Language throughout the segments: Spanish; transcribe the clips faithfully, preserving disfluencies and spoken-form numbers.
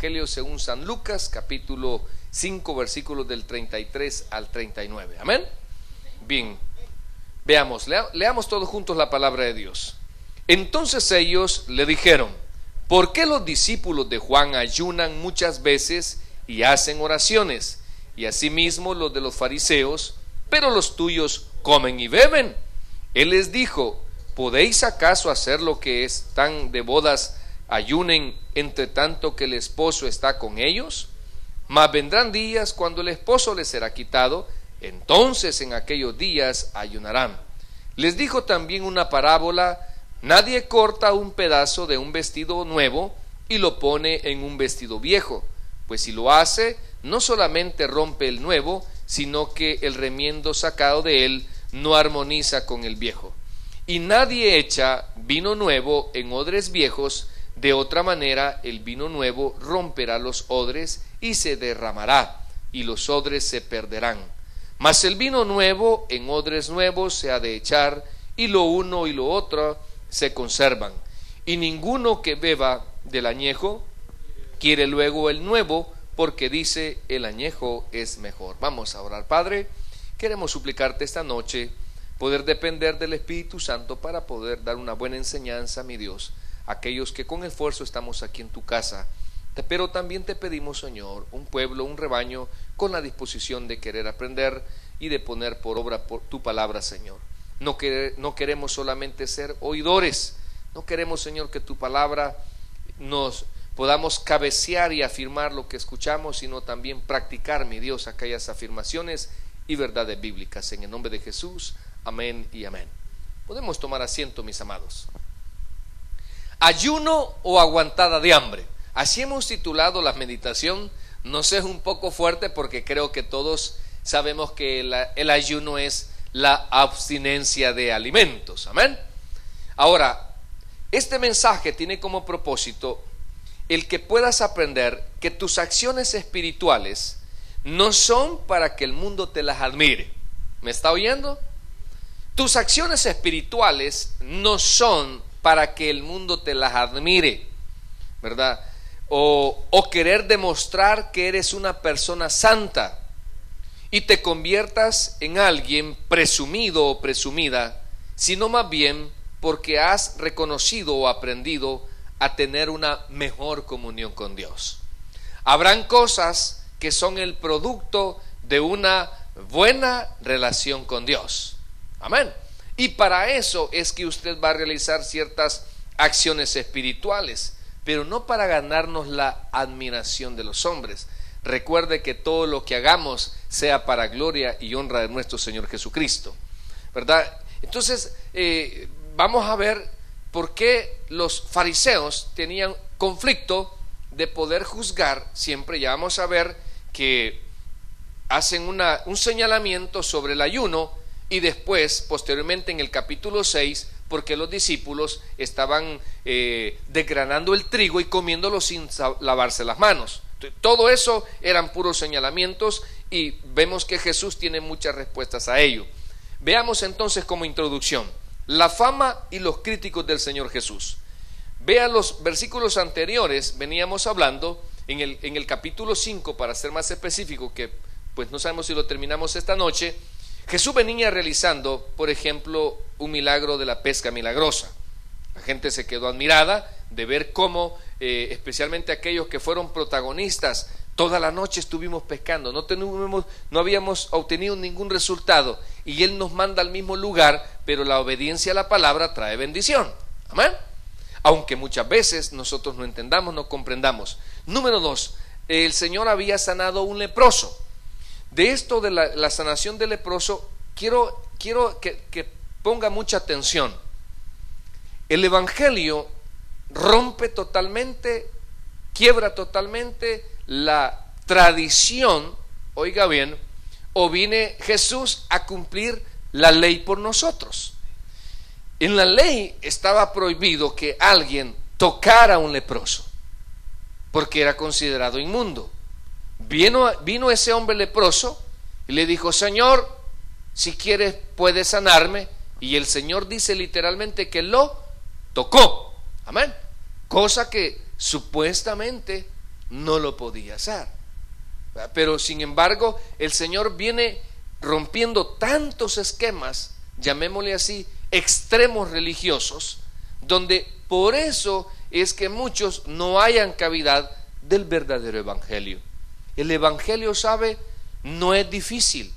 Evangelio según San Lucas, capítulo cinco, versículos del treinta y tres al treinta y nueve. Amén. Bien, veamos, lea, leamos todos juntos la palabra de Dios. Entonces ellos le dijeron: ¿por qué los discípulos de Juan ayunan muchas veces y hacen oraciones, y asimismo los de los fariseos, pero los tuyos comen y beben? Él les dijo: ¿podéis acaso hacer lo que están de bodas ayunen entre tanto que el esposo está con ellos? Mas vendrán días cuando el esposo les será quitado, entonces en aquellos días ayunarán. Les dijo también una parábola: nadie corta un pedazo de un vestido nuevo y lo pone en un vestido viejo, pues si lo hace, no solamente rompe el nuevo, sino que el remiendo sacado de él no armoniza con el viejo. Y nadie echa vino nuevo en odres viejos, de otra manera el vino nuevo romperá los odres y se derramará, y los odres se perderán. Mas el vino nuevo en odres nuevos se ha de echar, y lo uno y lo otro se conservan. Y ninguno que beba del añejo quiere luego el nuevo, porque dice: el añejo es mejor. Vamos a orar. Padre, queremos suplicarte esta noche poder depender del Espíritu Santo para poder dar una buena enseñanza, mi Dios, a aquellos que con esfuerzo estamos aquí en tu casa. Pero también te pedimos, Señor, un pueblo, un rebaño con la disposición de querer aprender y de poner por obra por tu palabra, Señor. No, quer, no queremos solamente ser oidores, no queremos, Señor, que tu palabra nos podamos cabecear y afirmar lo que escuchamos, sino también practicar, mi Dios, aquellas afirmaciones y verdades bíblicas. En el nombre de Jesús, amén y amén. Podemos tomar asiento, mis amados. Ayuno o aguantada de hambre. Así hemos titulado la meditación. No sé, es un poco fuerte porque creo que todos sabemos que el, el ayuno es la abstinencia de alimentos. Amén. Ahora, este mensaje tiene como propósito el que puedas aprender que tus acciones espirituales no son para que el mundo te las admire. ¿Me está oyendo? Tus acciones espirituales no son para que el mundo te las admire, ¿verdad? O, o querer demostrar que eres una persona santa y te conviertas en alguien presumido o presumida, sino más bien porque has reconocido o aprendido a tener una mejor comunión con Dios. Habrán cosas que son el producto de una buena relación con Dios. Amén. Y para eso es que usted va a realizar ciertas acciones espirituales, pero no para ganarnos la admiración de los hombres. Recuerde que todo lo que hagamos sea para gloria y honra de nuestro Señor Jesucristo, ¿verdad? Entonces, eh, vamos a ver por qué los fariseos tenían conflicto de poder juzgar. Siempre ya vamos a ver que hacen una, un señalamiento sobre el ayuno, y después, posteriormente en el capítulo seis, porque los discípulos estaban eh, desgranando el trigo y comiéndolo sin lavarse las manos. Todo eso eran puros señalamientos, y vemos que Jesús tiene muchas respuestas a ello. Veamos entonces como introducción la fama y los críticos del Señor Jesús. Vean los versículos anteriores, veníamos hablando en el, en el capítulo cinco, para ser más específico, que pues no sabemos si lo terminamos esta noche. Jesús venía realizando, por ejemplo, un milagro de la pesca milagrosa. La gente se quedó admirada de ver cómo, eh, especialmente aquellos que fueron protagonistas, toda la noche estuvimos pescando, no, tenemos, no habíamos obtenido ningún resultado, y Él nos manda al mismo lugar, pero la obediencia a la palabra trae bendición. Amén. Aunque muchas veces nosotros no entendamos, no comprendamos. Número dos, el Señor había sanado a un leproso. De esto de la, la sanación del leproso, quiero, quiero que, que ponga mucha atención. El Evangelio rompe totalmente, quiebra totalmente la tradición, oiga bien, o viene Jesús a cumplir la ley por nosotros. En la ley estaba prohibido que alguien tocara a un leproso, porque era considerado inmundo. Vino, vino ese hombre leproso y le dijo: Señor, si quieres puedes sanarme. Y el Señor dice literalmente que lo tocó. Amén. Cosa que supuestamente no lo podía hacer. Pero sin embargo, el Señor viene rompiendo tantos esquemas, llamémosle así, extremos religiosos, donde por eso es que muchos no hayan cavidad del verdadero evangelio. El evangelio, sabe, no es difícil,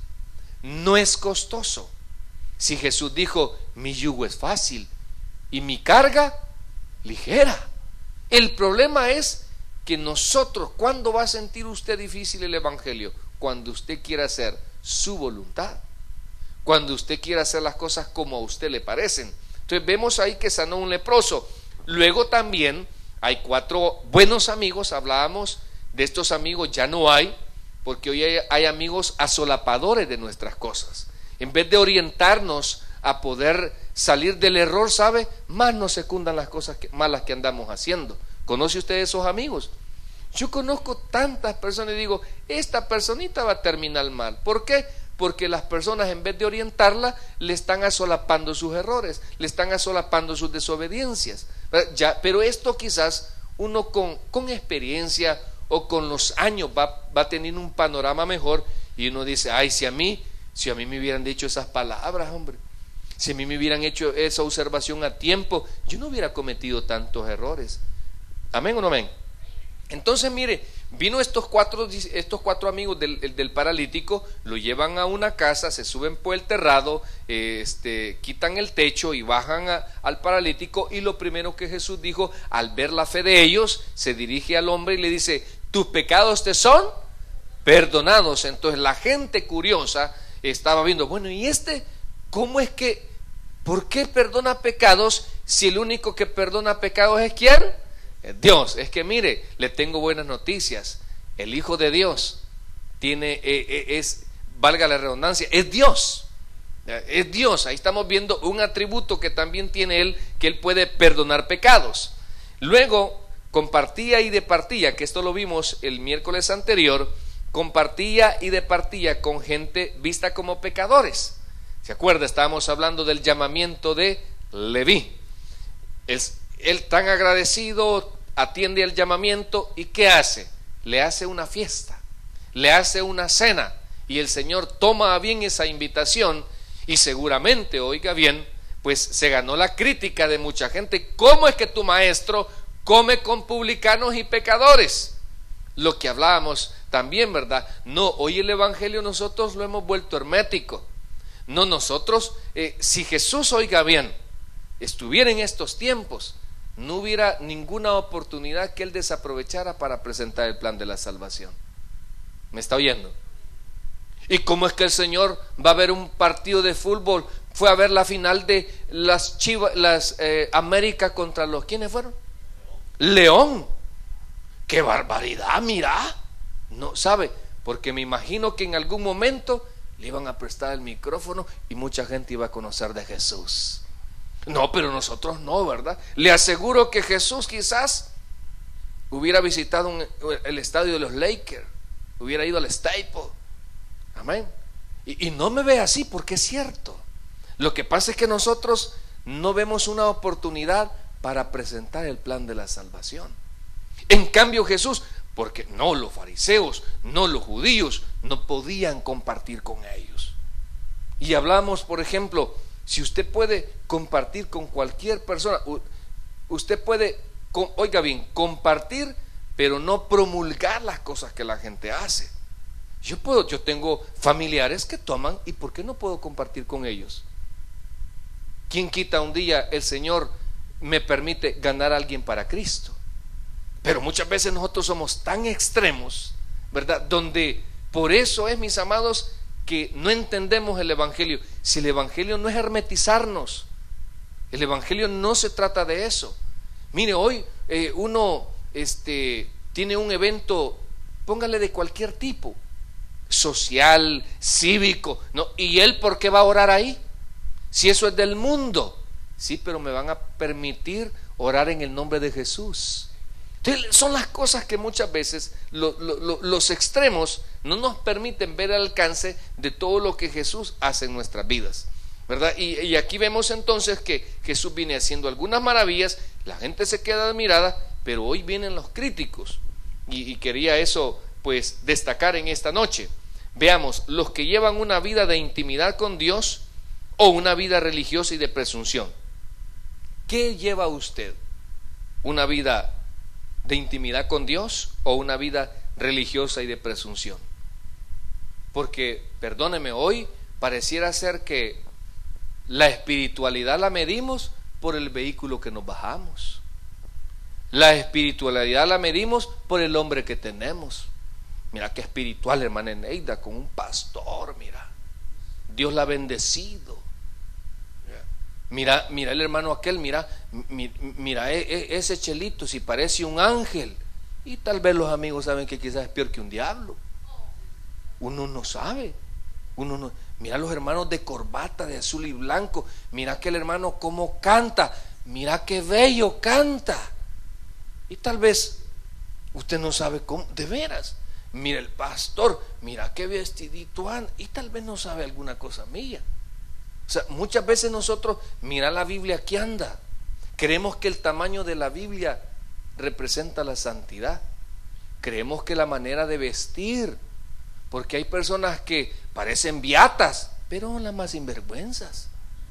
no es costoso. Si Jesús dijo, mi yugo es fácil y mi carga ligera. El problema es que nosotros, ¿cuándo va a sentir usted difícil el evangelio? Cuando usted quiera hacer su voluntad, cuando usted quiera hacer las cosas como a usted le parecen. Entonces vemos ahí que sanó un leproso. Luego también hay cuatro buenos amigos. Hablábamos de estos amigos, ya no hay, porque hoy hay, hay amigos asolapadores de nuestras cosas. En vez de orientarnos a poder salir del error, ¿sabe? Más nos secundan las cosas que, malas que andamos haciendo. ¿Conoce usted esos amigos? Yo conozco tantas personas y digo, esta personita va a terminar mal. ¿Por qué? Porque las personas, en vez de orientarla, le están asolapando sus errores, le están asolapando sus desobediencias. Ya, pero esto quizás uno con, con experiencia o con los años va, va a tener un panorama mejor, y uno dice, ay, si a mí, si a mí me hubieran dicho esas palabras, hombre, si a mí me hubieran hecho esa observación a tiempo, yo no hubiera cometido tantos errores. ¿Amén o no amén? Entonces mire, vino estos cuatro, estos cuatro amigos del, del paralítico, lo llevan a una casa, se suben por el terrado, eh, este, quitan el techo y bajan a, al paralítico, y lo primero que Jesús dijo, al ver la fe de ellos, se dirige al hombre y le dice, tus pecados te son perdonados. Entonces la gente curiosa estaba viendo, bueno, ¿y este cómo es que, por qué perdona pecados si el único que perdona pecados es quién? Dios. Es que mire, le tengo buenas noticias. El Hijo de Dios tiene, eh, es, valga la redundancia, es Dios. Es Dios. Ahí estamos viendo un atributo que también tiene Él, que Él puede perdonar pecados. Luego compartía y departía, que esto lo vimos el miércoles anterior, compartía y departía con gente vista como pecadores. ¿Se acuerda? Estábamos hablando del llamamiento de Leví. Es Él tan agradecido atiende el llamamiento, y ¿qué hace? Le hace una fiesta, le hace una cena, y el Señor toma a bien esa invitación, y seguramente, oiga bien, pues se ganó la crítica de mucha gente. ¿Cómo es que tu maestro come con publicanos y pecadores? Lo que hablábamos también, ¿verdad? No, hoy el evangelio nosotros lo hemos vuelto hermético. No, nosotros, eh, si Jesús, oiga bien, estuviera en estos tiempos, no hubiera ninguna oportunidad que Él desaprovechara para presentar el plan de la salvación. ¿Me está oyendo? ¿Y cómo es que el Señor va a ver un partido de fútbol? Fue a ver la final de las Chivas, las eh, América contra los, ¿quiénes fueron? León. ¡Qué barbaridad! Mira, no sabe, porque me imagino que en algún momento le iban a prestar el micrófono y mucha gente iba a conocer de Jesús. No, pero nosotros no, ¿verdad? Le aseguro que Jesús quizás hubiera visitado un, el estadio de los Lakers, hubiera ido al Staples. Amén. Y, y no me ve así, porque es cierto. Lo que pasa es que nosotros no vemos una oportunidad para presentar el plan de la salvación. En cambio Jesús, porque no los fariseos, no los judíos, no podían compartir con ellos. Y hablamos, por ejemplo, si usted puede compartir con cualquier persona, usted puede, oiga bien, compartir, pero no promulgar las cosas que la gente hace. Yo puedo, yo tengo familiares que toman, ¿y por qué no puedo compartir con ellos? ¿Quién quita un día el Señor me permite ganar a alguien para Cristo? Pero muchas veces nosotros somos tan extremos, ¿verdad? Donde por eso es, mis amados, que no entendemos el evangelio. Si el evangelio no es hermetizarnos, el evangelio no se trata de eso. Mire, hoy eh, uno este, tiene un evento, póngale de cualquier tipo, social, cívico, ¿no? ¿Y él por qué va a orar ahí? Si eso es del mundo. Sí, pero me van a permitir orar en el nombre de Jesús. Entonces, son las cosas que muchas veces lo, lo, lo, los extremos no nos permiten ver el alcance de todo lo que Jesús hace en nuestras vidas, ¿verdad? Y, y aquí vemos entonces que Jesús viene haciendo algunas maravillas, la gente se queda admirada, pero hoy vienen los críticos. y, y quería eso pues destacar en esta noche. Veamos, los que llevan una vida de intimidad con Dios o una vida religiosa y de presunción. ¿Qué lleva usted? ¿Una vida de intimidad con Dios o una vida religiosa y de presunción? Porque, perdóneme, hoy pareciera ser que la espiritualidad la medimos por el vehículo que nos bajamos. La espiritualidad la medimos por el hombre que tenemos. Mira qué espiritual, hermana Eneida, con un pastor, mira. Dios la ha bendecido. Mira, mira el hermano aquel, mira, mira, mira ese chelito, si parece un ángel. Y tal vez los amigos saben que quizás es peor que un diablo. Uno no sabe. Uno no. Mira los hermanos de corbata, de azul y blanco. Mira aquel hermano cómo canta. Mira qué bello canta. Y tal vez usted no sabe cómo, de veras. Mira el pastor, mira qué vestidito anda. Y tal vez no sabe alguna cosa mía. O sea, muchas veces nosotros, mira la Biblia aquí anda. Creemos que el tamaño de la Biblia representa la santidad. Creemos que la manera de vestir, porque hay personas que parecen beatas, pero son las más sinvergüenzas.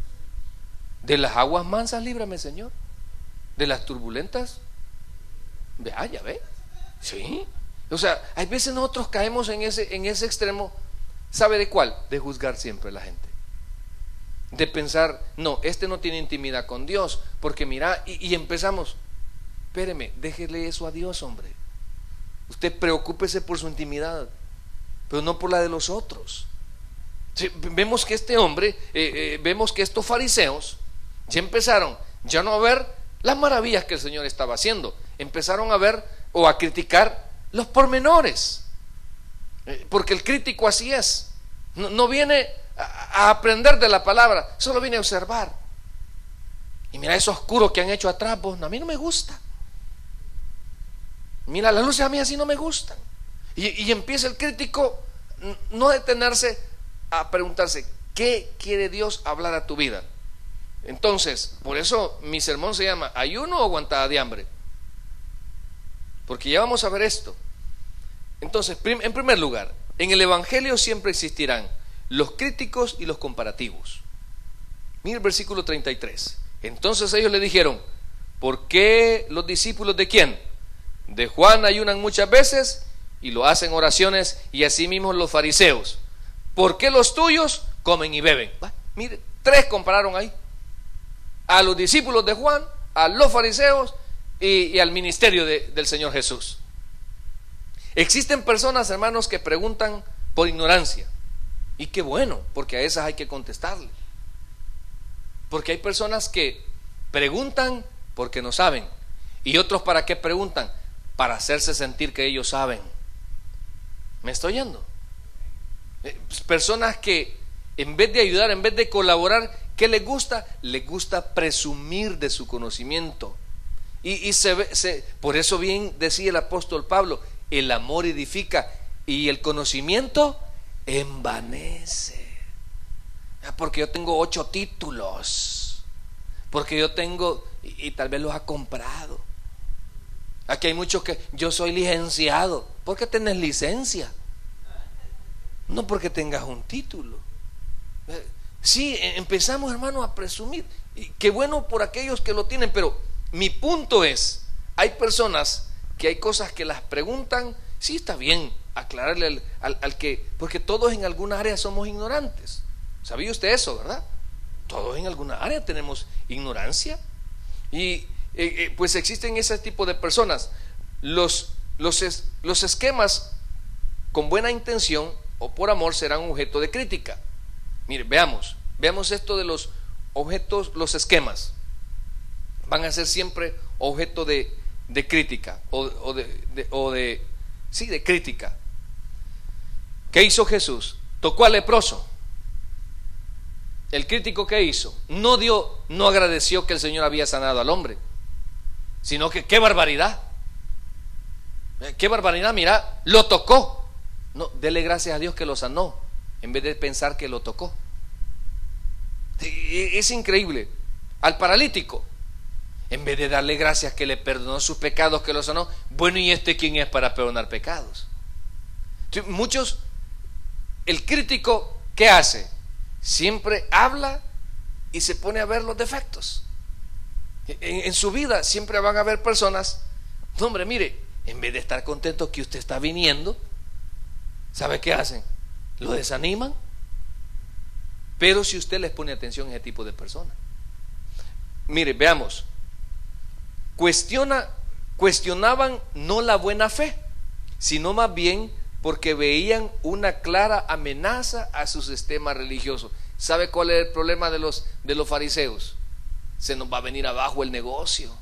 De las aguas mansas líbrame, Señor. De las turbulentas, vea, ya ve. Sí. O sea, hay veces nosotros caemos en ese, en ese extremo. ¿Sabe de cuál? De juzgar siempre a la gente. De pensar, no, este no tiene intimidad con Dios, porque mira, y, y empezamos. Espéreme, déjele eso a Dios, hombre. Usted preocúpese por su intimidad, pero no por la de los otros. Sí, vemos que este hombre, eh, eh, vemos que estos fariseos ya empezaron ya no a ver las maravillas que el Señor estaba haciendo, empezaron a ver o a criticar los pormenores, eh, porque el crítico así es, no, no viene a, a aprender de la palabra, solo viene a observar. Y mira eso oscuro que han hecho atrás, vos, a mí no me gusta. Mira, las luces a mí así no me gustan. Y, y empieza el crítico no detenerse a preguntarse, ¿qué quiere Dios hablar a tu vida? Entonces, por eso mi sermón se llama ¿ayuno o aguantada de hambre? Porque ya vamos a ver esto. Entonces, prim, en primer lugar, en el Evangelio siempre existirán los críticos y los comparativos. Mira el versículo treinta y tres. Entonces ellos le dijeron, ¿por qué los discípulos de quién? De Juan ayunan muchas veces y lo hacen oraciones, y asimismo los fariseos. ¿Por qué los tuyos comen y beben? ¿Va? Mire, tres compararon ahí: a los discípulos de Juan, a los fariseos y, y al ministerio de, del Señor Jesús. Existen personas, hermanos, que preguntan por ignorancia, y qué bueno, porque a esas hay que contestarle. Porque hay personas que preguntan porque no saben, y otros ¿para qué preguntan? Para hacerse sentir que ellos saben. ¿Me estoy yendo? Personas que en vez de ayudar, en vez de colaborar, ¿qué les gusta? Les gusta presumir de su conocimiento. Y, y se ve, se, por eso bien decía el apóstol Pablo, el amor edifica y el conocimiento envanece. Porque yo tengo ocho títulos, porque yo tengo, y, y tal vez los ha comprado. Aquí hay muchos que, yo soy licenciado. ¿Por qué tenés licencia? No porque tengas un título. Sí, empezamos, hermano, a presumir. Y qué bueno por aquellos que lo tienen, pero mi punto es, hay personas que hay cosas que las preguntan. Sí, está bien aclararle al, al, al que, porque todos en alguna área somos ignorantes. ¿Sabía usted eso, verdad? Todos en alguna área tenemos ignorancia. Y eh, eh, pues existen ese tipo de personas. Los, los, es, los esquemas con buena intención o por amor serán objeto de crítica. Mire, veamos, veamos esto de los objetos, los esquemas van a ser siempre objeto de, de crítica o, o, de, de, o de, sí, de crítica. ¿Qué hizo Jesús? Tocó al leproso. El crítico, ¿qué hizo? No dio, no agradeció que el Señor había sanado al hombre, sino que qué barbaridad, qué barbaridad, mira, lo tocó. No, dele gracias a Dios que lo sanó, en vez de pensar que lo tocó. Es increíble. Al paralítico, En vez de darle gracias que le perdonó sus pecados, que lo sanó, bueno, ¿y este quién es para perdonar pecados? Entonces, muchos, el crítico, ¿qué hace? Siempre habla y se pone a ver los defectos. En, en su vida siempre van a haber personas, no, hombre, mire, en vez de estar contentos que usted está viniendo, ¿sabe qué hacen? Lo desaniman. Pero si usted les pone atención a ese tipo de personas, mire, veamos, cuestiona, cuestionaban no la buena fe, sino más bien porque veían una clara amenaza a su sistema religioso. ¿Sabe cuál es el problema de los, de los fariseos? Se nos va a venir abajo el negocio.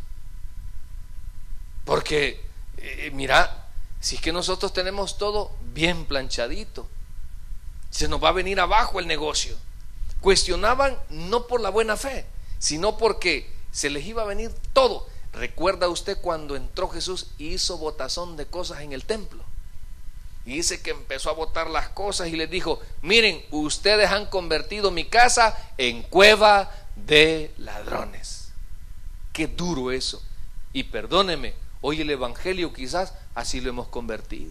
Porque, eh, mira, si es que nosotros tenemos todo bien planchadito, se nos va a venir abajo el negocio. Cuestionaban no por la buena fe, sino porque se les iba a venir todo. ¿Recuerda usted cuando entró Jesús y hizo botazón de cosas en el templo? Y dice que empezó a botar las cosas y les dijo: miren, ustedes han convertido mi casa en cueva de ladrones. Qué duro eso. Y perdóneme, hoy el evangelio quizás así lo hemos convertido.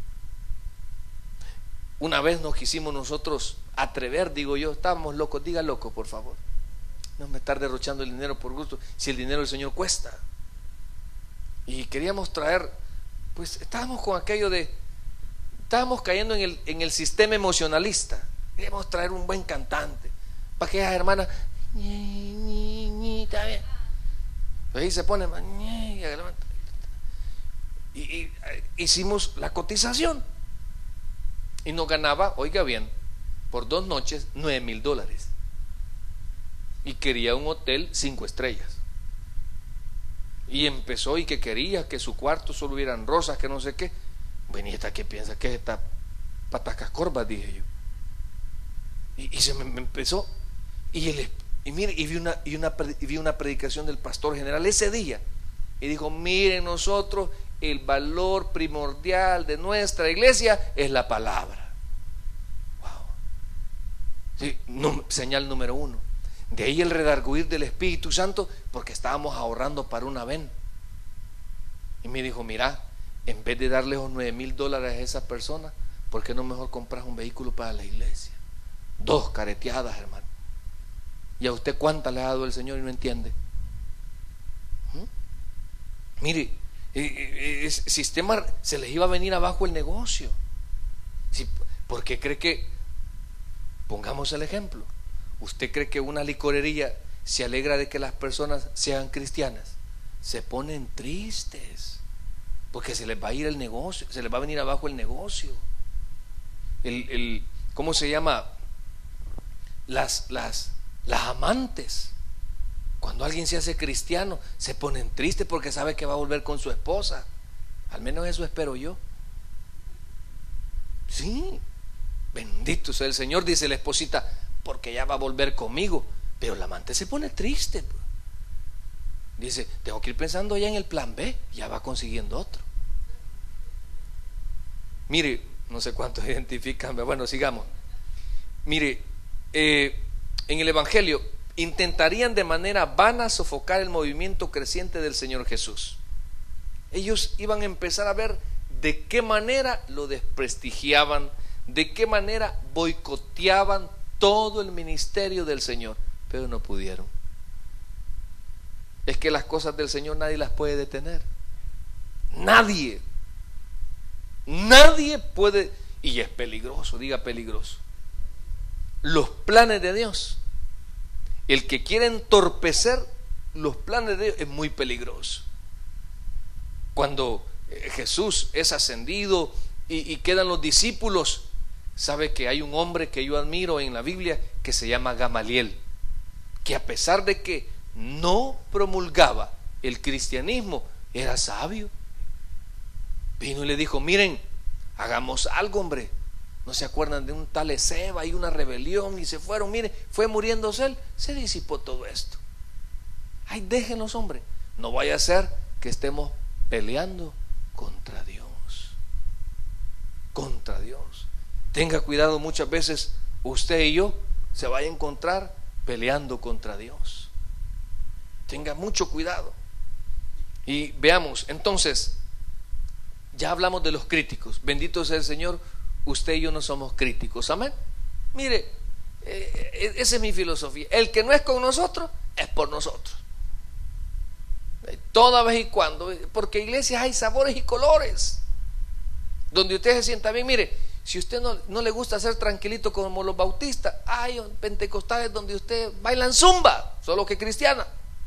Una vez nos quisimos nosotros atrever, digo yo, estábamos locos, diga loco por favor, no me estar derrochando el dinero por gusto, si el dinero del Señor cuesta. Y queríamos traer, pues estábamos con aquello de, estábamos cayendo en el, en el sistema emocionalista. Queríamos traer un buen cantante para que esas hermanas, ñi, ñi, ñi, está bien. Pues ahí se pone, ñi, y, y hicimos la cotización y nos ganaba, oiga bien, por dos noches nueve mil dólares, y quería un hotel cinco estrellas. Y empezó y que quería que su cuarto solo hubieran rosas, que no sé qué. Bueno, ¿y esta qué piensa? ¿Qué es esta patacas corvas? Dije yo. Y, y se me, me empezó. Y, el, y mire, y vi, una, y, una, y vi una predicación del pastor general ese día. Y dijo: miren, nosotros, el valor primordial de nuestra iglesia es la palabra. Wow. Sí, no, señal número uno. De ahí el redarguir del Espíritu Santo, porque estábamos ahorrando para una ven. Y me dijo: mira, en vez de darle los nueve mil dólares a esa persona, ¿por qué no mejor compras un vehículo para la iglesia? Dos careteadas, hermano. ¿Y a usted cuántas le ha dado el Señor y no entiende? ¿Mm? Mire, el sistema, se les iba a venir abajo el negocio. Sí, ¿por qué cree que, pongamos el ejemplo, usted cree que una licorería se alegra de que las personas sean cristianas? Se ponen tristes porque se les va a ir el negocio, se les va a venir abajo el negocio. El, el, ¿cómo se llama? Las, las, las amantes, cuando alguien se hace cristiano, se ponen tristes porque sabe que va a volver con su esposa. Al menos eso espero yo. Sí, bendito sea el Señor, dice la esposita, porque ya va a volver conmigo. Pero la amante se pone triste. Dice: tengo que ir pensando ya en el plan B, ya va consiguiendo otro. Mire, no sé cuántos identifican, bueno, sigamos. Mire, eh, en el Evangelio intentarían de manera vana sofocar el movimiento creciente del Señor Jesús. Ellos iban a empezar a ver de qué manera lo desprestigiaban, de qué manera boicoteaban todo el ministerio del Señor, pero no pudieron. Es que las cosas del Señor nadie las puede detener. Nadie. Nadie puede, y es peligroso, diga peligroso. Los planes de Dios, el que quiere entorpecer los planes de Dios es muy peligroso. Cuando Jesús es ascendido y, y quedan los discípulos, sabe que hay un hombre que yo admiro en la Biblia que se llama Gamaliel, que a pesar de que no promulgaba el cristianismo, era sabio. Vino y le dijo: miren, hagamos algo, hombre. ¿No se acuerdan de un tal Ezeba y una rebelión y se fueron? Mire, fue muriéndose él, se disipó todo esto. Ay, déjenos, hombre, no vaya a ser que estemos peleando contra Dios. Contra Dios. Tenga cuidado, muchas veces usted y yo se vaya a encontrar peleando contra Dios. Tenga mucho cuidado. Y veamos, entonces, ya hablamos de los críticos. Bendito sea el Señor, usted y yo no somos críticos. Amén. Mire, eh, esa es mi filosofía. El que no es con nosotros, es por nosotros. Toda vez y cuando, porque iglesias hay sabores y colores. Donde usted se sienta bien. Mire, si usted no, no le gusta ser tranquilito como los bautistas, hay pentecostales donde usted bailan zumba, solo que cristiana.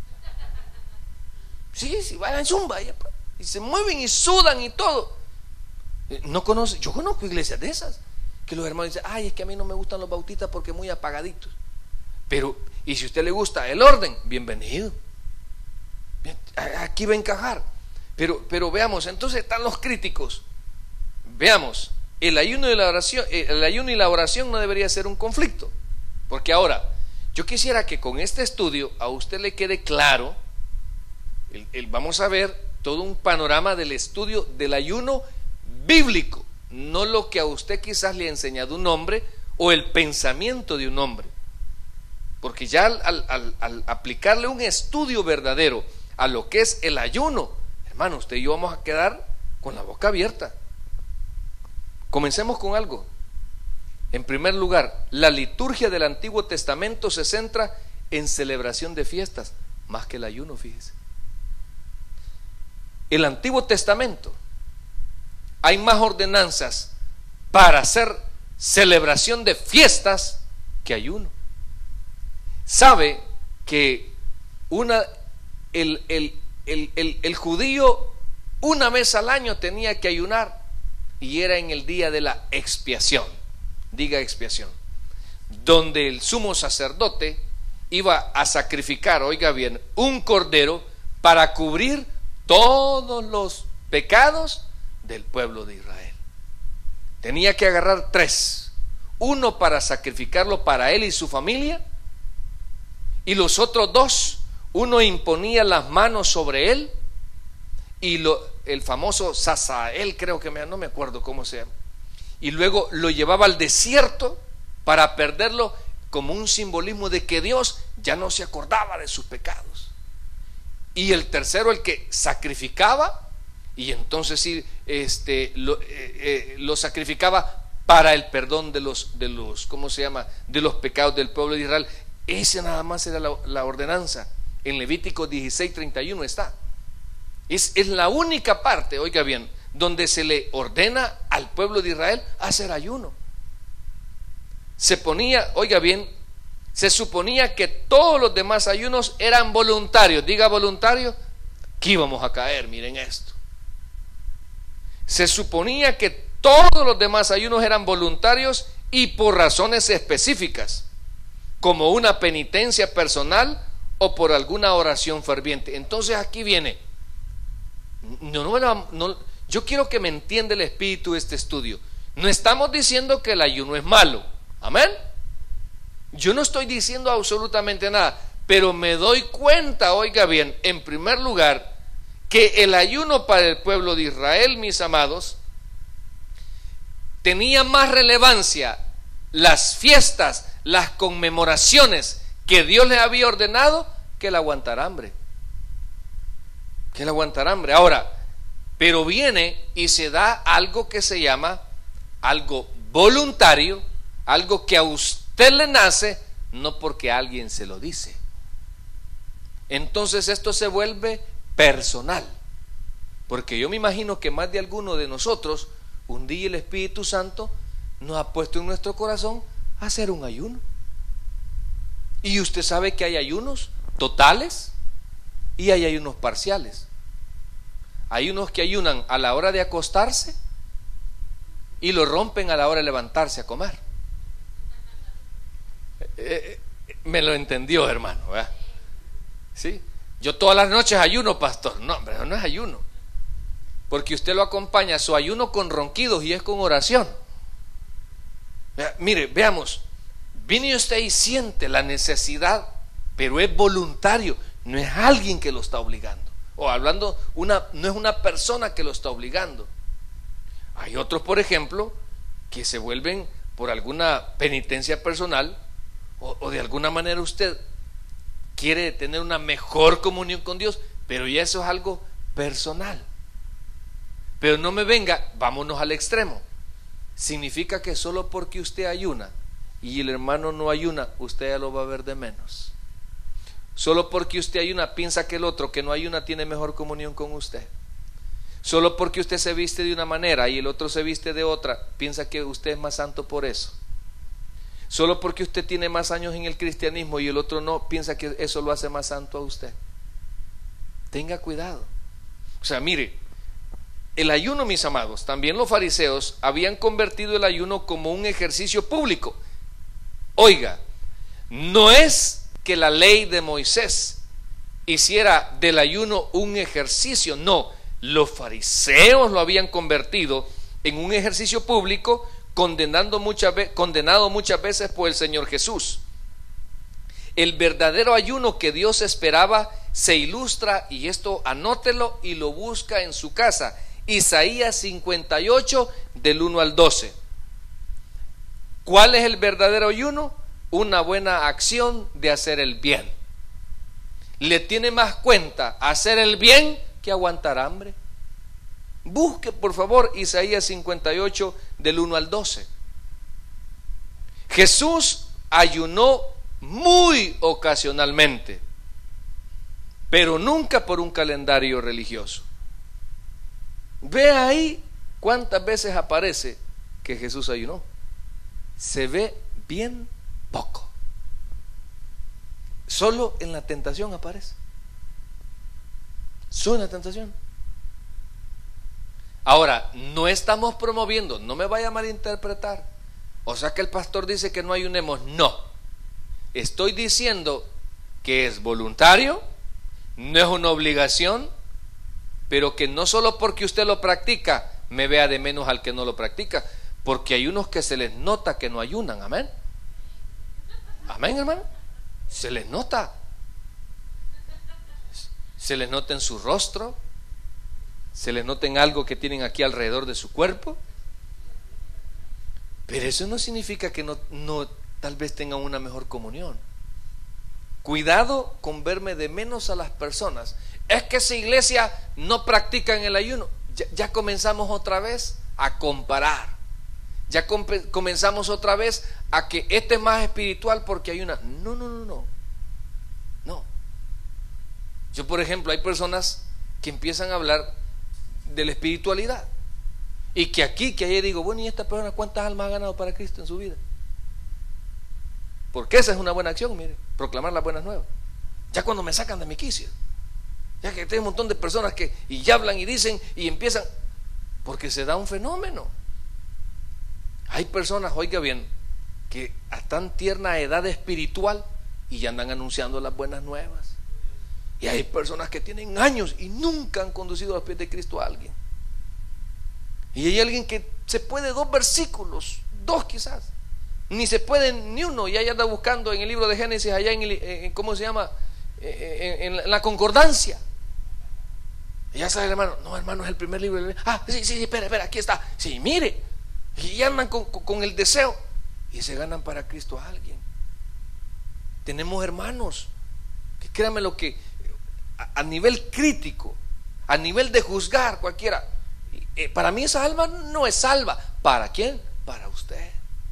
Sí, sí, bailan zumba y, y se mueven y sudan y todo. No conoce, yo conozco iglesias de esas que los hermanos dicen, ay, es que a mí no me gustan los bautistas porque muy apagaditos. Pero, y si a usted le gusta el orden, bienvenido. Bien, aquí va a encajar. Pero, pero veamos, entonces están los críticos. Veamos, el ayuno y la oración, el ayuno y la oración no debería ser un conflicto. Porque ahora, yo quisiera que con este estudio a usted le quede claro, el, el, vamos a ver todo un panorama del estudio del ayuno bíblico, no lo que a usted quizás le ha enseñado un hombre o el pensamiento de un hombre. Porque ya al, al, al, al aplicarle un estudio verdadero a lo que es el ayuno, hermano, usted y yo vamos a quedar con la boca abierta. Comencemos con algo. En primer lugar, la liturgia del Antiguo Testamento se centra en celebración de fiestas, más que el ayuno, fíjese. El Antiguo Testamento hay más ordenanzas para hacer celebración de fiestas que ayuno. Sabe que una, el, el, el, el, el judío una vez al año tenía que ayunar, y era en el día de la expiación, diga expiación, donde el sumo sacerdote iba a sacrificar, oiga bien, un cordero para cubrir todos los pecados del pueblo de Israel. Tenía que agarrar tres, uno para sacrificarlo para él y su familia, y los otros dos, uno imponía las manos sobre él, y lo, el famoso Sasael, creo que me, no me acuerdo cómo se llama, y luego lo llevaba al desierto para perderlo, como un simbolismo de que Dios ya no se acordaba de sus pecados. Y el tercero, el que sacrificaba, y entonces sí, este, lo, eh, eh, lo sacrificaba para el perdón de los, de los, ¿cómo se llama?, de los pecados del pueblo de Israel. Ese nada más era la, la ordenanza. En Levítico dieciséis treinta y uno está. Es, es la única parte, oiga bien, donde se le ordena al pueblo de Israel hacer ayuno. Se ponía, oiga bien, se suponía que todos los demás ayunos eran voluntarios. Diga voluntarios, aquí íbamos a caer, miren esto. Se suponía que todos los demás ayunos eran voluntarios y por razones específicas, como una penitencia personal o por alguna oración ferviente. Entonces aquí viene, no, no, no, yo quiero que me entienda el espíritu de este estudio. No estamos diciendo que el ayuno es malo, amén. Yo no estoy diciendo absolutamente nada, pero me doy cuenta, oiga bien, en primer lugar, que el ayuno para el pueblo de Israel, mis amados, tenía más relevancia las fiestas, las conmemoraciones que Dios les había ordenado que el aguantar hambre. Que el aguantar hambre. Ahora, pero viene y se da algo que se llama algo voluntario, algo que a usted le nace, no porque alguien se lo dice. Entonces esto se vuelve personal, porque yo me imagino que más de alguno de nosotros un día el Espíritu Santo nos ha puesto en nuestro corazón a hacer un ayuno. Y usted sabe que hay ayunos totales y hay ayunos parciales. Hay unos que ayunan a la hora de acostarse y lo rompen a la hora de levantarse a comer. Eh, eh, me lo entendió, hermano, ¿verdad? ¿Sí? Yo todas las noches ayuno, pastor. No, pero no es ayuno, porque usted lo acompaña su ayuno con ronquidos y es con oración. Eh, mire, veamos, viene usted y siente la necesidad, pero es voluntario, no es alguien que lo está obligando, o hablando, una, no es una persona que lo está obligando. Hay otros, por ejemplo, que se vuelven por alguna penitencia personal, o, o de alguna manera usted quiere tener una mejor comunión con Dios, pero ya eso es algo personal. Pero no me venga, vámonos al extremo. Significa que solo porque usted ayuna y el hermano no ayuna, usted ya lo va a ver de menos. Solo porque usted ayuna, piensa que el otro que no ayuna tiene mejor comunión con usted. Solo porque usted se viste de una manera y el otro se viste de otra, piensa que usted es más santo por eso. Solo porque usted tiene más años en el cristianismo y el otro no, piensa que eso lo hace más santo a usted. Tenga cuidado. O sea, mire, el ayuno, mis amados, también los fariseos habían convertido el ayuno como un ejercicio público. Oiga, no es que la ley de Moisés hiciera del ayuno un ejercicio, no, los fariseos lo habían convertido en un ejercicio público, condenando muchas ve- condenado muchas veces por el Señor Jesús. El verdadero ayuno que Dios esperaba se ilustra, y esto anótelo y lo busca en su casa, Isaías cincuenta y ocho del uno al doce. ¿Cuál es el verdadero ayuno? Una buena acción de hacer el bien. Le tiene más cuenta hacer el bien que aguantar hambre. Busque por favor Isaías cincuenta y ocho del uno al doce. Jesús ayunó muy ocasionalmente, pero nunca por un calendario religioso. Ve ahí cuántas veces aparece que Jesús ayunó. Se ve bien poco. Solo en la tentación aparece. Solo en la tentación. Ahora, no estamos promoviendo, no me vaya a malinterpretar. O sea que el pastor dice que no ayunemos. No. Estoy diciendo que es voluntario, no es una obligación, pero que no solo porque usted lo practica me vea de menos al que no lo practica, porque hay unos que se les nota que no ayunan. Amén. Amén, hermano. Se les nota. Se les nota en su rostro, se les nota en algo que tienen aquí alrededor de su cuerpo. Pero eso no significa que no, no tal vez tengan una mejor comunión. Cuidado con verme de menos a las personas. Es que esa iglesia no practica en el ayuno. Ya, ya comenzamos otra vez a comparar. Ya com- comenzamos otra vez a que este es más espiritual porque ayuna. No, no, no, no. No. Yo, por ejemplo, hay personas que empiezan a hablar de la espiritualidad. Y que aquí, que allá digo, bueno, ¿y esta persona cuántas almas ha ganado para Cristo en su vida? Porque esa es una buena acción, mire, proclamar las buenas nuevas. Ya cuando me sacan de mi quicio, ya que hay un montón de personas que y ya hablan y dicen y empiezan, porque se da un fenómeno. Hay personas, oiga bien, que a tan tierna edad espiritual y ya andan anunciando las buenas nuevas. Y hay personas que tienen años y nunca han conducido a los pies de Cristo a alguien. Y hay alguien que se puede dos versículos, dos quizás, ni se puede ni uno, y ahí anda buscando en el libro de Génesis, allá en, el, en ¿cómo se llama? En, en, en la concordancia. Y ya sabe el hermano, no hermano, es el primer libro. Ah, sí, sí, sí, espera, espera, aquí está. Sí, mire, y andan con, con, con el deseo y se ganan para Cristo a alguien. Tenemos hermanos que créanme lo que a, a nivel crítico, a nivel de juzgar cualquiera, eh, para mí esa alma no es salva. ¿Para quién? Para usted.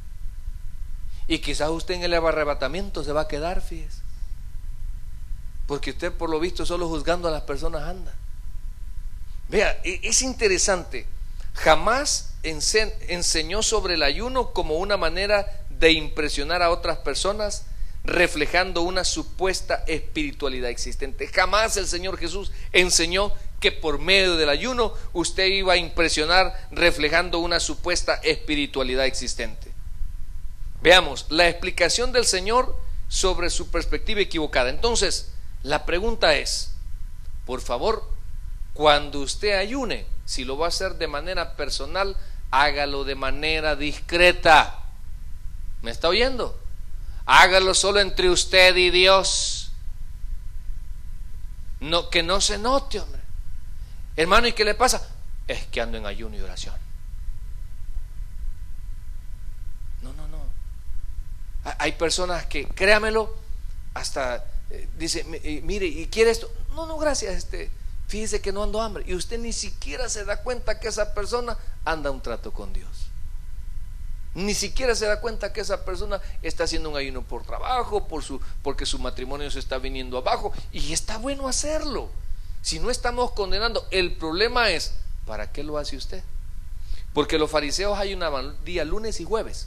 Y quizás usted en el arrebatamiento se va a quedar, fíjese, porque usted por lo visto solo juzgando a las personas anda. Vea, es interesante. Jamás ense- enseñó sobre el ayuno como una manera de impresionar a otras personas, reflejando una supuesta espiritualidad existente. Jamás el Señor Jesús enseñó que por medio del ayuno usted iba a impresionar reflejando una supuesta espiritualidad existente. Veamos la explicación del Señor sobre su perspectiva equivocada. Entonces, la pregunta es, por favor, cuando usted ayune, si lo va a hacer de manera personal, hágalo de manera discreta. ¿Me está oyendo? Hágalo solo entre usted y Dios. No, que no se note, hombre. Hermano, ¿y qué le pasa? Es que ando en ayuno y oración. No, no, no. Hay personas que, créamelo, hasta eh, dice, mire, ¿y quiere esto? No, no, gracias, este, fíjese que no ando hambre, y usted ni siquiera se da cuenta que esa persona anda un trato con Dios. Ni siquiera se da cuenta que esa persona está haciendo un ayuno por trabajo, por su, porque su matrimonio se está viniendo abajo, y está bueno hacerlo. Si no estamos condenando, el problema es, ¿para qué lo hace usted? Porque los fariseos ayunaban día lunes y jueves.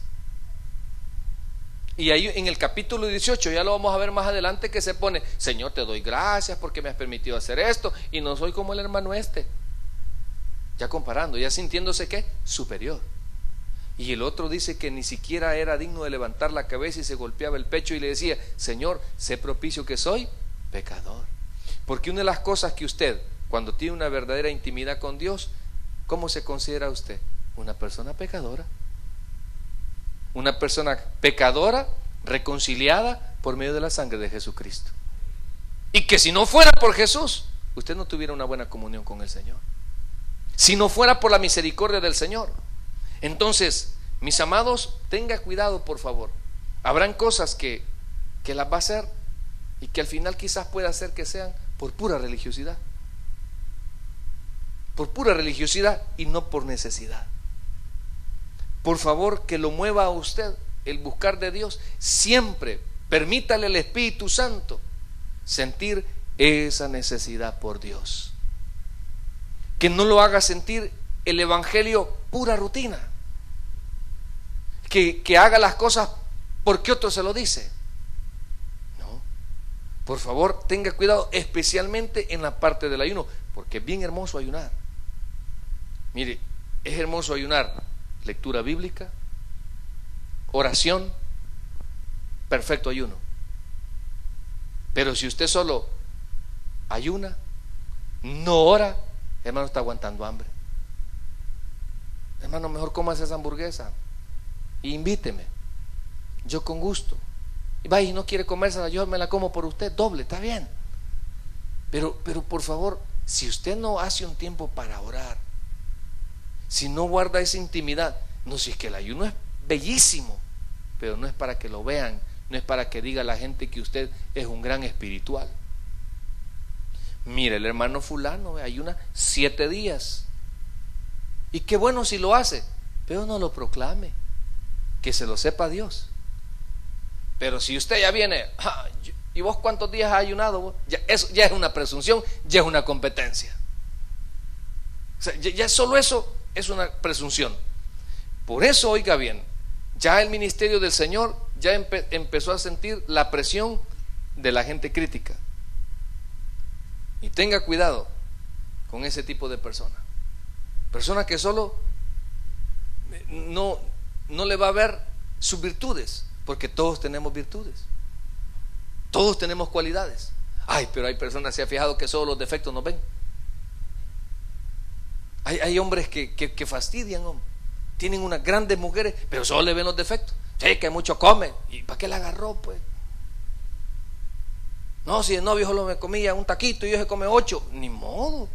Y ahí en el capítulo dieciocho, ya lo vamos a ver más adelante, que se pone: Señor, te doy gracias porque me has permitido hacer esto, y no soy como el hermano este. Ya comparando, ya sintiéndose ¿qué? Superior. Y el otro dice que ni siquiera era digno de levantar la cabeza, y se golpeaba el pecho y le decía: Señor, sé propicio que soy pecador. Porque una de las cosas que usted, cuando tiene una verdadera intimidad con Dios, ¿cómo se considera usted? Una persona pecadora. Una persona pecadora, reconciliada por medio de la sangre de Jesucristo. Y que si no fuera por Jesús, usted no tuviera una buena comunión con el Señor. Si no fuera por la misericordia del Señor. Entonces, mis amados, tenga cuidado, por favor. Habrán cosas que, que las va a hacer, y que al final quizás pueda hacer que sean por pura religiosidad. Por pura religiosidad y no por necesidad. Por favor, que lo mueva a usted el buscar de Dios. Siempre permítale al Espíritu Santo sentir esa necesidad por Dios. Que no lo haga sentir el evangelio pura rutina. Que, que haga las cosas porque otro se lo dice. No. Por favor, tenga cuidado, especialmente en la parte del ayuno, porque es bien hermoso ayunar. Mire, es hermoso ayunar. Lectura bíblica, oración, perfecto ayuno. Pero si usted solo ayuna, no ora, hermano, está aguantando hambre. Hermano, mejor cómase esa hamburguesa e invíteme, yo con gusto. Y vaya, y no quiere comérsela, yo me la como por usted, doble, está bien. Pero, pero por favor, si usted no hace un tiempo para orar, si no guarda esa intimidad, no, si es que el ayuno es bellísimo, pero no es para que lo vean, no es para que diga la gente que usted es un gran espiritual. Mire, el hermano fulano ayuna siete días, y qué bueno si lo hace, pero no lo proclame, que se lo sepa Dios. Pero si usted ya viene, ah, ¿y vos cuántos días has ayunado? Ya, eso ya es una presunción, ya es una competencia. O sea, ya, ya solo eso es una presunción. Por eso, oiga bien, ya el ministerio del Señor ya empe- empezó a sentir la presión de la gente crítica. Y tenga cuidado con ese tipo de personas. Personas que solo no, no le va a ver sus virtudes, porque todos tenemos virtudes, todos tenemos cualidades. Ay, pero hay personas, se ha fijado que solo los defectos nos ven. Hay, hay hombres que, que, que fastidian, hombre. Tienen unas grandes mujeres, pero solo le ven los defectos. Sí, que mucho come. ¿Y para qué la agarró, pues? No, si el novio solo me comía un taquito y yo se come ocho, ni modo.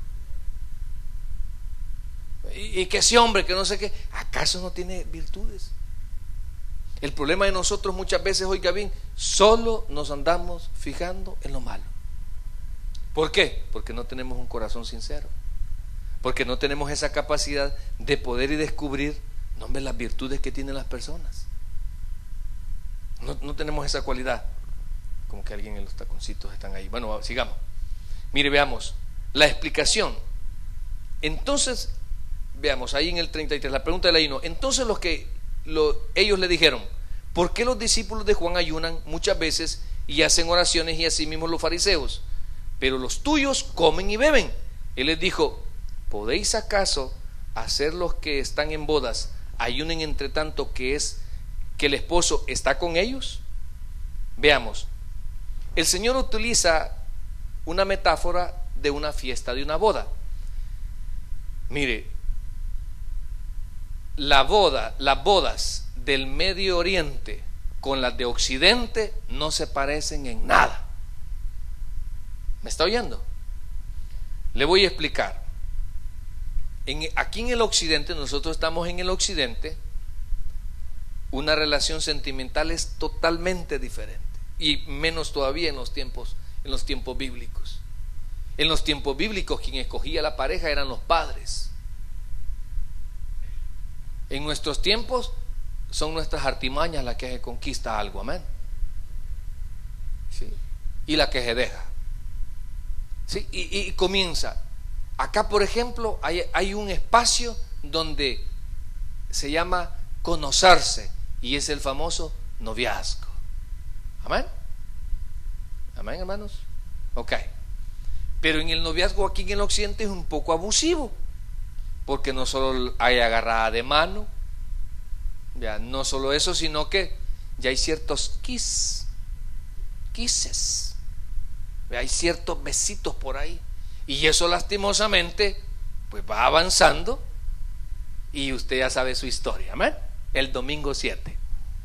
Y, y que ese hombre que no sé qué, ¿acaso no tiene virtudes? El problema de nosotros muchas veces, oiga bien, solo nos andamos fijando en lo malo. ¿Por qué? Porque no tenemos un corazón sincero. Porque no tenemos esa capacidad de poder y descubrir, no, hombre, las virtudes que tienen las personas. No, no tenemos esa cualidad. Como que alguien en los taconcitos están ahí. Bueno, sigamos. Mire, veamos la explicación. Entonces, veamos ahí en el treinta y tres, la pregunta del ayuno. Entonces los que lo, ellos le dijeron: ¿por qué los discípulos de Juan ayunan muchas veces y hacen oraciones, y así mismo los fariseos, pero los tuyos comen y beben? Él les dijo: ¿podéis acaso hacer los que están en bodas ayunen entre tanto que es que el esposo está con ellos? Veamos, el Señor utiliza una metáfora de una fiesta, de una boda. Mire, la boda, las bodas del Medio Oriente con las de Occidente no se parecen en nada. ¿Me está oyendo? Le voy a explicar. En, aquí en el Occidente, nosotros estamos en el Occidente, una relación sentimental es totalmente diferente, y menos todavía en los tiempos, en los tiempos bíblicos. En los tiempos bíblicos, quien escogía la pareja eran los padres. En nuestros tiempos son nuestras artimañas las que se conquista algo, amén. ¿Sí? Y la que se deja. ¿Sí? Y, y comienza. Acá, por ejemplo, hay, hay un espacio donde se llama conocerse, y es el famoso noviazgo. Amén. Amén, hermanos. Ok. Pero en el noviazgo aquí en el occidente es un poco abusivo, porque no solo hay agarrada de mano, ya no solo eso, sino que ya hay ciertos kiss, kisses, hay ciertos besitos por ahí, y eso lastimosamente pues va avanzando, y usted ya sabe su historia, amén. El domingo siete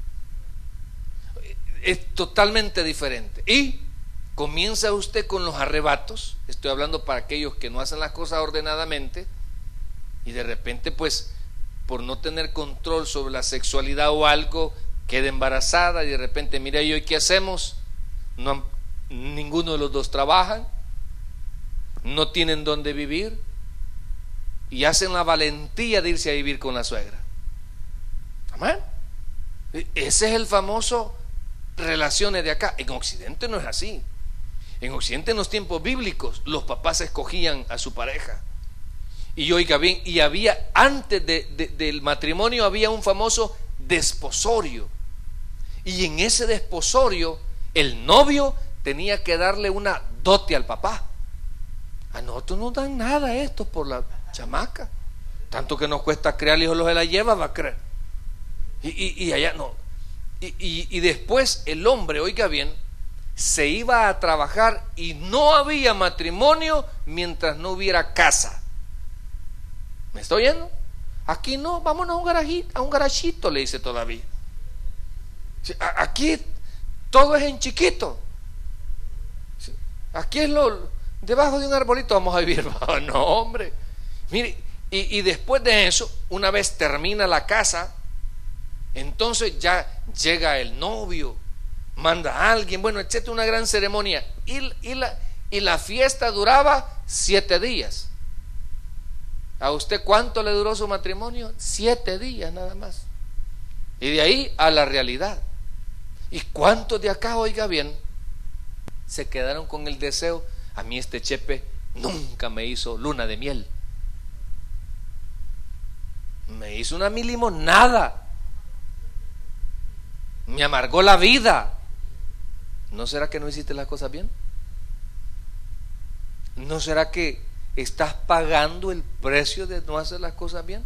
es totalmente diferente, y comienza usted con los arrebatos. Estoy hablando para aquellos que no hacen las cosas ordenadamente, y de repente pues por no tener control sobre la sexualidad o algo queda embarazada, y de repente mira, ¿y hoy qué hacemos? No, ninguno de los dos trabajan, no tienen dónde vivir, y hacen la valentía de irse a vivir con la suegra. Amén. Ese es el famoso relaciones de acá. En Occidente no es así. En Occidente, en los tiempos bíblicos, los papás escogían a su pareja. Y oiga bien, y había antes de, de, del matrimonio había un famoso desposorio, y en ese desposorio el novio tenía que darle una dote al papá. A nosotros no dan nada esto por la chamaca, tanto que nos cuesta crear hijos, los de la lleva va a creer, y, y, y allá no. Y, y, y después el hombre, oiga bien, se iba a trabajar, y no había matrimonio mientras no hubiera casa. ¿Me está oyendo? Aquí no, vámonos a un garajito, a un garachito, le dice todavía. Aquí todo es en chiquito. Aquí es lo, debajo de un arbolito vamos a vivir. No, hombre. Mire, y, y después de eso, una vez termina la casa, entonces ya llega el novio, manda a alguien, bueno, etcétera, una gran ceremonia, y, y, la, y la fiesta duraba siete días. ¿A usted cuánto le duró su matrimonio? Siete días nada más. Y de ahí a la realidad. ¿Y cuántos de acá, oiga bien, se quedaron con el deseo? A mí este Chepe nunca me hizo luna de miel, me hizo una mil limonada, me amargó la vida. ¿No será que no hiciste las cosas bien? ¿No será que estás pagando el precio de no hacer las cosas bien?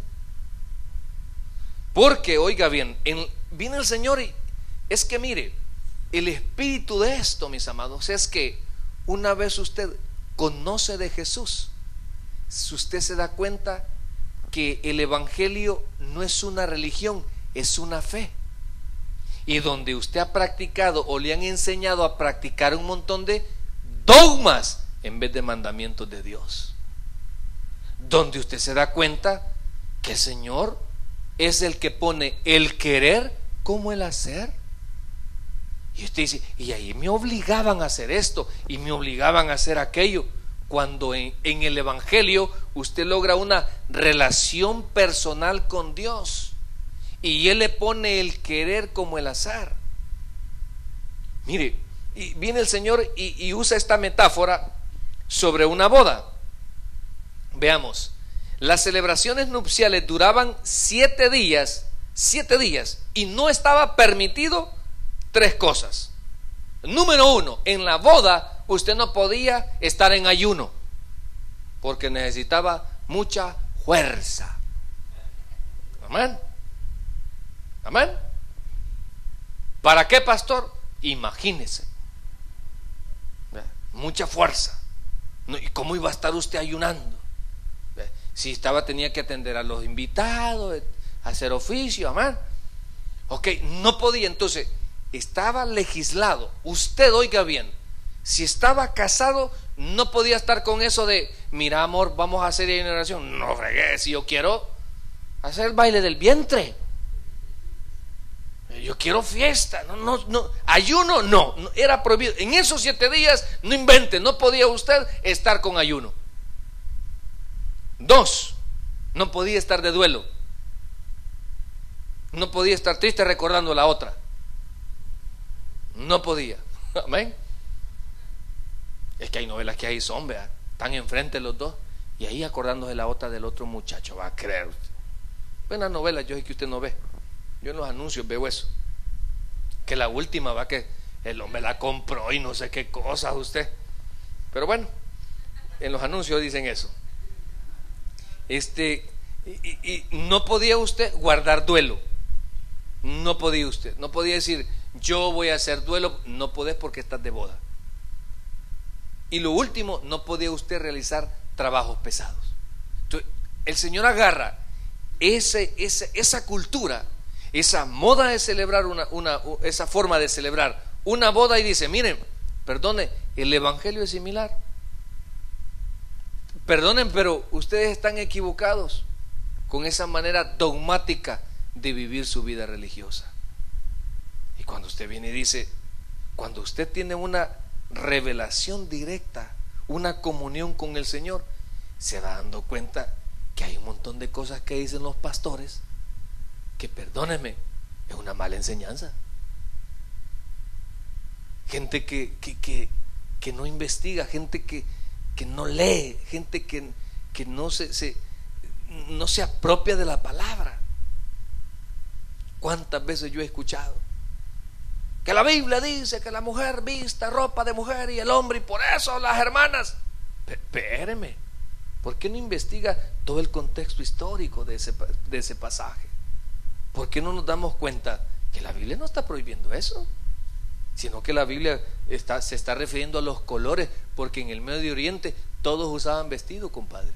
Porque, oiga bien, en, viene el Señor, y es que mire, el espíritu de esto, mis amados, es que una vez usted conoce de Jesús, si usted se da cuenta que el evangelio no es una religión, es una fe, y donde usted ha practicado o le han enseñado a practicar un montón de dogmas en vez de mandamientos de Dios, donde usted se da cuenta que el Señor es el que pone el querer como el hacer. Y usted dice, y ahí me obligaban a hacer esto y me obligaban a hacer aquello, cuando en, en el evangelio usted logra una relación personal con Dios, y Él le pone el querer como el hacer. Mire, y viene el Señor y, y usa esta metáfora sobre una boda. Veamos, las celebraciones nupciales duraban siete días, siete días, y no estaba permitido tres cosas. Número uno, en la boda usted no podía estar en ayuno, porque necesitaba mucha fuerza. Amén. Amén. ¿Para qué, pastor? Imagínese, mucha fuerza. ¿Y cómo iba a estar usted ayunando? Si estaba, tenía que atender a los invitados, hacer oficio, amén. Ok, no podía. Entonces estaba legislado. Usted oiga bien, si estaba casado no podía estar con eso de, mira amor, vamos a hacer oración. No fregué, si yo quiero hacer el baile del vientre, yo quiero fiesta, no, no, no, ayuno no, no, era prohibido. En esos siete días, no invente, no podía usted estar con ayuno. Dos, no podía estar de duelo, no podía estar triste recordando la otra, no podía. Amén. Es que hay novelas que ahí son, vea, están enfrente los dos y ahí acordándose la otra del otro muchacho, va a creer usted. Buenas novelas, yo sé que usted no ve. Yo en los anuncios veo eso, que la última va que el hombre la compró y no sé qué cosas usted. Pero bueno, en los anuncios dicen eso. Este y, y, y no podía usted guardar duelo. No podía usted, no podía decir yo voy a hacer duelo. No podés porque estás de boda. Y lo último, no podía usted realizar trabajos pesados. Entonces, el Señor agarra ese, ese, esa cultura, esa moda de celebrar una, una, esa forma de celebrar una boda y dice, miren, perdone, el evangelio es similar. Perdonen, pero ustedes están equivocados con esa manera dogmática de vivir su vida religiosa. Y cuando usted viene y dice, cuando usted tiene una revelación directa, una comunión con el Señor, se va dando cuenta que hay un montón de cosas que dicen los pastores que, perdónenme, es una mala enseñanza. Gente que, que, que, que no investiga, gente que, que no lee, gente que, que no, se, se, no se apropia de la palabra. ¿Cuántas veces yo he escuchado que la Biblia dice que la mujer vista ropa de mujer y el hombre, y por eso las hermanas? Espéreme, ¿por qué no investiga todo el contexto histórico de ese, de ese pasaje? ¿Por qué no nos damos cuenta que la Biblia no está prohibiendo eso? Sino que la Biblia está, se está refiriendo a los colores, porque en el Medio Oriente todos usaban vestido, compadre.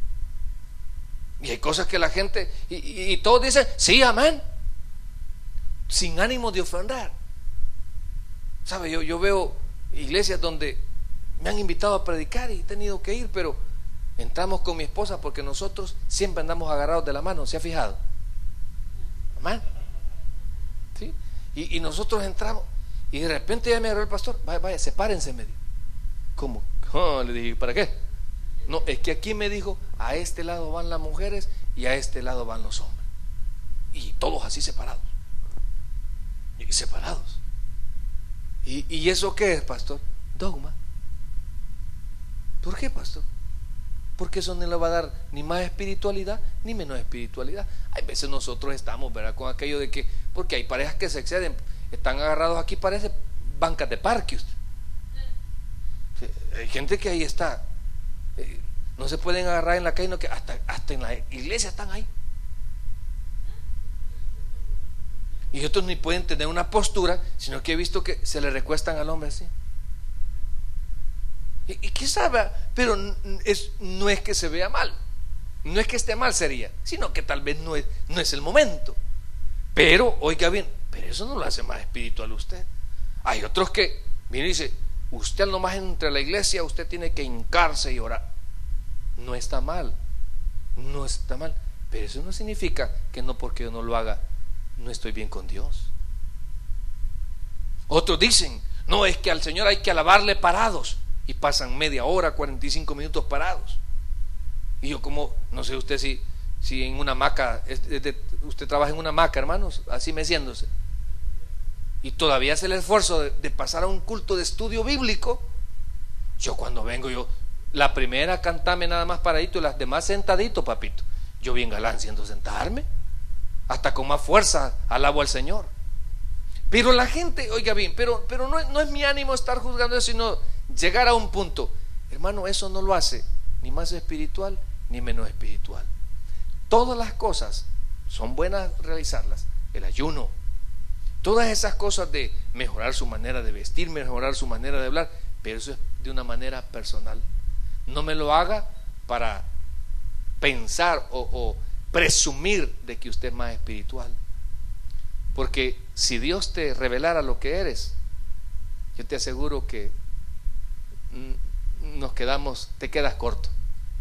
Y hay cosas que la gente, y, y, y todos dicen, sí, amén, sin ánimo de ofender. ¿Sabe? Yo, yo veo iglesias donde me han invitado a predicar y he tenido que ir, pero entramos con mi esposa porque nosotros siempre andamos agarrados de la mano. ¿Se ha fijado? Amén. ¿Sí? Y, y nosotros entramos y de repente ya me agarró el pastor. Vaya, vaya, sepárense, me dijo. ¿Cómo? Oh, le dije, ¿para qué? No, es que aquí me dijo, a este lado van las mujeres y a este lado van los hombres. Y todos así separados. Y separados. ¿Y, y eso qué es, pastor? Dogma. ¿Por qué, pastor? Porque eso no le va a dar ni más espiritualidad ni menos espiritualidad. Hay veces nosotros estamos, ¿verdad?, con aquello de que, porque hay parejas que se exceden, están agarrados aquí, parece bancas de parque usted. Hay gente que ahí está, eh, no se pueden agarrar en la calle, no, que hasta, hasta en la iglesia están ahí. Y otros ni pueden tener una postura, sino que he visto que se le recuestan al hombre así. Y, y qué sabe, pero es, no es que se vea mal, no es que esté mal sería, sino que tal vez no es, no es el momento. Pero, oiga bien, pero eso no lo hace más espiritual usted. Hay otros que viene y dice, usted nomás entre la iglesia, usted tiene que hincarse y orar. No está mal, no está mal, pero eso no significa que no, porque yo no lo haga, no estoy bien con Dios. Otros dicen, no, es que al Señor hay que alabarle parados, y pasan media hora, cuarenta y cinco minutos parados. Y yo, como, no sé usted si, si en una hamaca, usted trabaja en una hamaca, hermanos, así meciéndose, y todavía hace el esfuerzo de, de pasar a un culto de estudio bíblico. Yo cuando vengo, yo, la primera cantame nada más paradito y las demás sentadito, papito. Yo bien galán siendo sentarme, hasta con más fuerza alabo al Señor. Pero la gente, oiga bien, pero, pero no, no es mi ánimo estar juzgando eso, sino llegar a un punto, hermano, eso no lo hace ni más espiritual ni menos espiritual. Todas las cosas son buenas realizarlas, el ayuno, todas esas cosas de mejorar su manera de vestir, mejorar su manera de hablar, pero eso es de una manera personal. No me lo haga para pensar o, o presumir de que usted es más espiritual, porque si Dios te revelara lo que eres, yo te aseguro que nos quedamos, te quedas corto.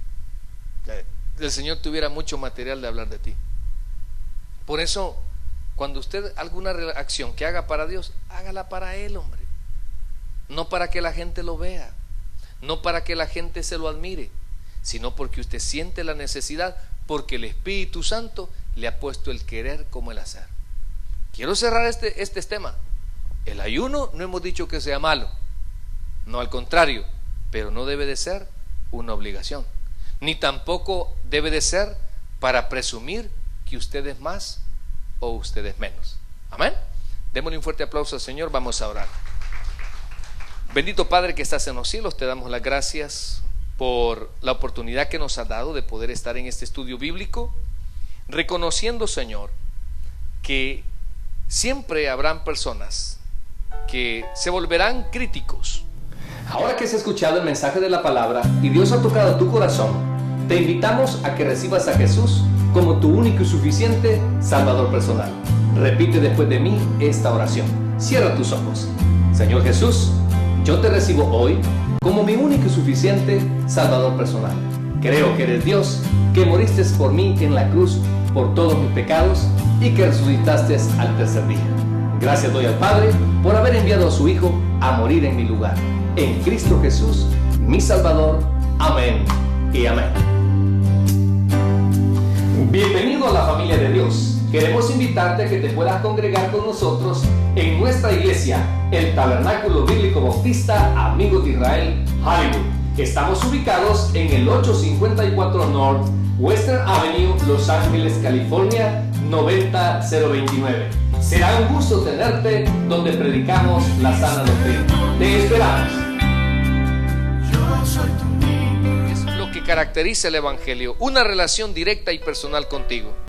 El Señor tuviera mucho material de hablar de ti. Por eso Cuando usted alguna acción que haga para Dios, hágala para Él, hombre. No para que la gente lo vea, no para que la gente se lo admire, sino porque usted siente la necesidad, porque el Espíritu Santo le ha puesto el querer como el hacer. Quiero cerrar este, este tema. El ayuno no hemos dicho que sea malo, no, al contrario, pero no debe de ser una obligación, ni tampoco debe de ser para presumir que usted es más o usted es menos. Amén. Démosle un fuerte aplauso al Señor. Vamos a orar. Bendito Padre que estás en los cielos, te damos las gracias por la oportunidad que nos has dado de poder estar en este estudio bíblico, reconociendo, Señor, que siempre habrán personas que se volverán críticos. Ahora que has escuchado el mensaje de la palabra y Dios ha tocado tu corazón, te invitamos a que recibas a Jesús como tu único y suficiente Salvador personal. Repite después de mí esta oración. Cierra tus ojos. Señor Jesús, yo te recibo hoy como mi único y suficiente Salvador personal. Creo que eres Dios, que moriste por mí en la cruz por todos mis pecados y que resucitaste al tercer día. Gracias doy al Padre por haber enviado a su Hijo a morir en mi lugar. En Cristo Jesús, mi Salvador. Amén y amén. Bienvenido a la familia de Dios. Queremos invitarte a que te puedas congregar con nosotros en nuestra iglesia, el Tabernáculo Bíblico Bautista Amigos de Israel, Hollywood. Estamos ubicados en el ochocientos cincuenta y cuatro North Western Avenue, Los Ángeles, California, noventa cero veintinueve. Será un gusto tenerte donde predicamos la sana doctrina. Te esperamos. Es lo que caracteriza el Evangelio, una relación directa y personal contigo.